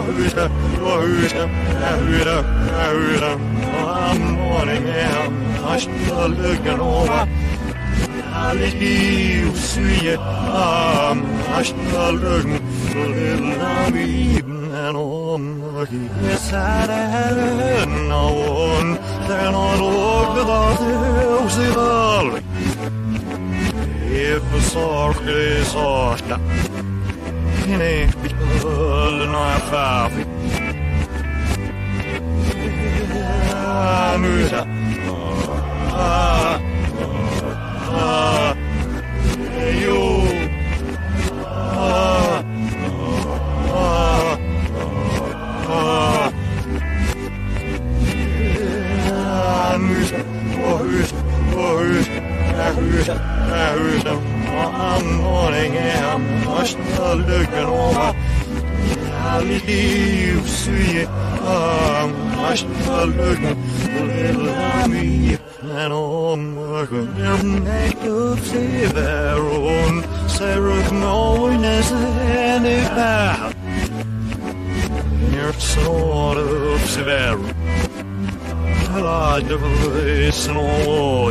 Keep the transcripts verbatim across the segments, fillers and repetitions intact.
Wahusha, Wahusha, Wahusha, Wahusha, I'm morning and hush the looking over. Alles lief, sweet, I'm hush the looking, little I'm and on. Yes, I had no one, then on over the hills of all. If the sork is soft, in a little knife off. Ah, Musa. Ah, ah, you. Ah, ah, ah. Ah, Musa. Musa. Musa. Musa. Musa. I'm morning and I'm still looking over. I leave, sweet. I'm still looking little me and on working your neck of Severon. Sarah, knowing as any bad. You're sort of Severon. I like the voice and all.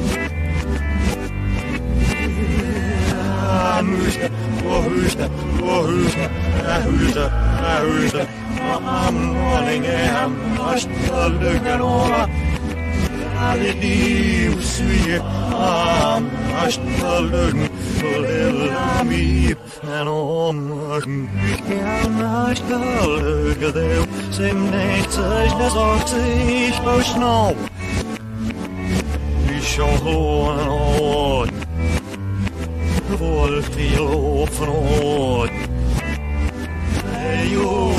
Wahusha, Wahusha, Wahusha, Wahusha, Wahusha. I'm running and I'm still looking over. I leave, sweet. I'm still looking for little me and on working. I'm still looking there. Same night as the oxy for snow. We shall hold on. Volti lofen åt. Hej,